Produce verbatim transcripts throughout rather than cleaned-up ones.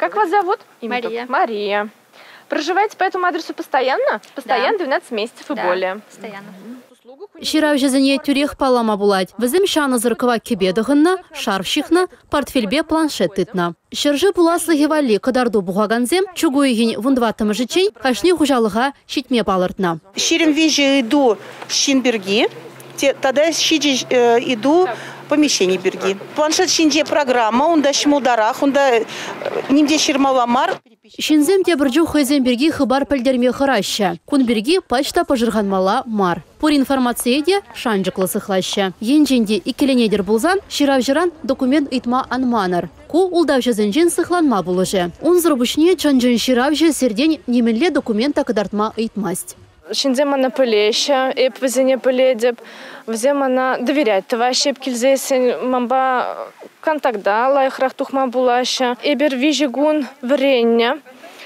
Как вас зовут? Мария. Мария. Проживаете по этому адресу постоянно? Постоянно, да. двенадцать месяцев и да, более. Постоянно. Ширав жазыне тюрех палама булать. Візім шаны зыркова кебедығынна, шарфшихна, портфельбе планшет тытна. Шыржы пуласлығы вали кадарду буғаганзем, чугуйгин вундваттымы жычей, кашни хужалыға шитме балыртна. Ширим вижу иду Шинберги, тогда щиджи иду помещение берги. Планшет шинже программа, он да шмулдарах, он да нимде ширмаламар. Шинзем те бірджу хайзем берги хыбар пәлдерме хыраща. Кун берги почта пожырғанмала мар. Пор информация де шанжықлы сықлаща. Енженде икеленедер булзан, ширав жыран документ итма анманар. Ку улдавжа зенжен сықланма булыжы. Он зрубышне чанжын ширавжы сердень неменле документа кадартма итмасть. Шинзем она пылеща, эп везене пыледеп, взем она доверять. Тващи кильзесен мамба контакта, лайхрах тухма булаща. Эбер вижигун вренья,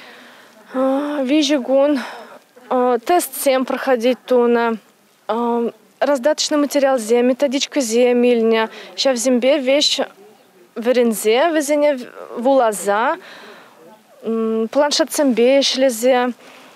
вижигун тест всем проходить туна, раздаточный материал зем, методичка земельня. Ща в зембе вещь верензе, везене вулаза, планшет сембе шлезе.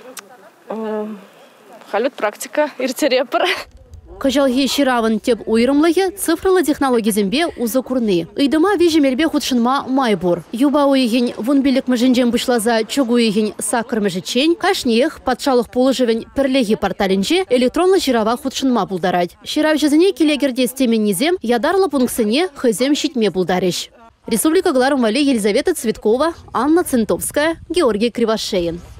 Халют практика, иртерепара. Кажалги шираван теп уйрымлығы цифрлы технология зембе узы курны. Идыма вижемелбе худшынма майбур. Юба уйгин вунбелік мәжінжен бұшлаза чугу уйгин сакыр мәжічен, кашниех патшалық полыжывен пірлегі порталінже электронлы ширава худшынма бұлдарад. Ширав жезіне келегерде стемен низем ядарлы пунксыне хызем щитме бұлдарыш. Республика Гларумвали, Елизавета Цветкова, Анна Центовская, Георгий Кривошеин.